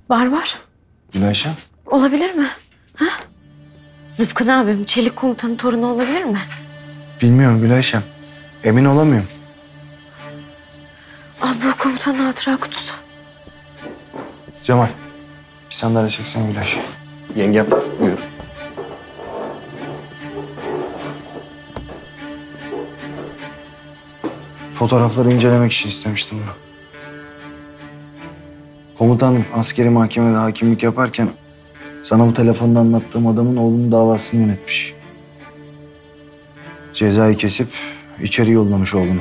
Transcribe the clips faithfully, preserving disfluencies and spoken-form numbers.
Var var. Gülayşem. Olabilir mi? Ha? Zıpkın abim Çelik komutanın torunu olabilir mi? Bilmiyorum Gülayşem. Emin olamıyorum. Al bu komutanın hatıra kutusu. Cemal. Bir sandalye çeksene Gülayşem. Yengem buyur. Fotoğrafları incelemek için istemiştim bunu. Komutan askeri mahkemede hakimlik yaparken sana bu telefonda anlattığım adamın oğlunun davasını yönetmiş. Cezayı kesip içeri yollamış oğlunu.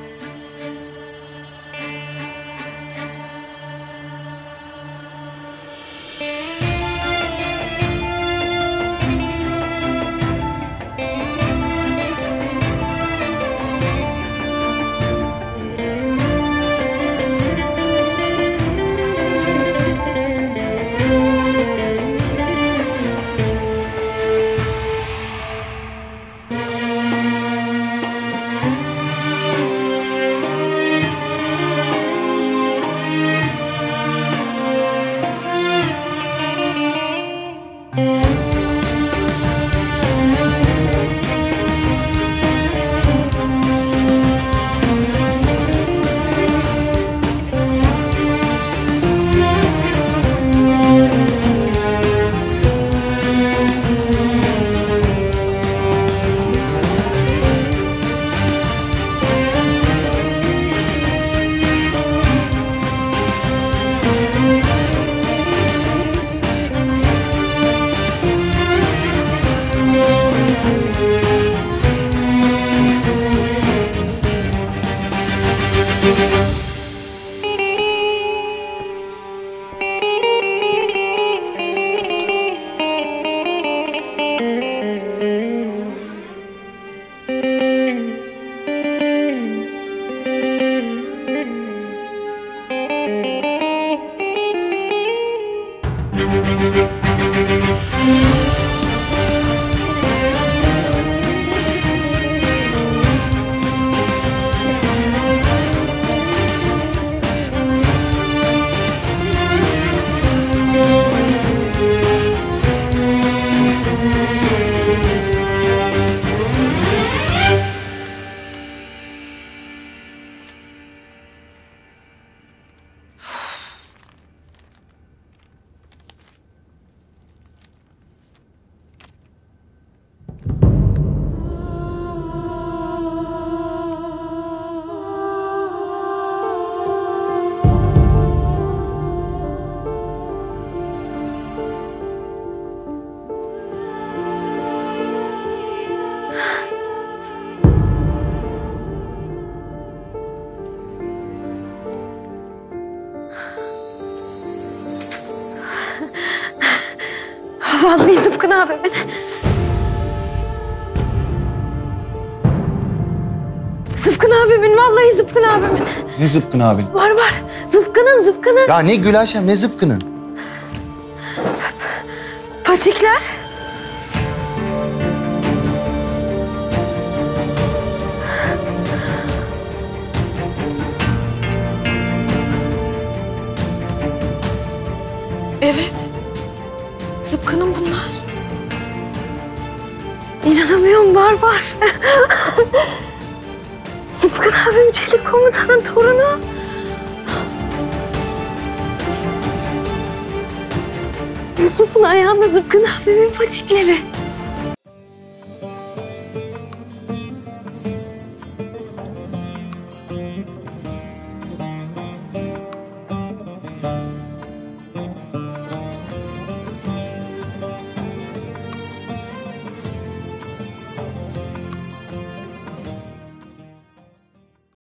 Vallahi Zıpkın abimin. Zıpkın abimin, vallahi Zıpkın abimin. Ne zıpkın abin? Var var. Zıpkının, Zıpkının. Ya ne Gülayşem, ne zıpkının? Patikler. Evet. Zıpkının bunlar. İnanamıyorum, var var. Zıpkın abim Çelik komutanın torunu. Yusuf'un ayağında Zıpkın abimin patikleri.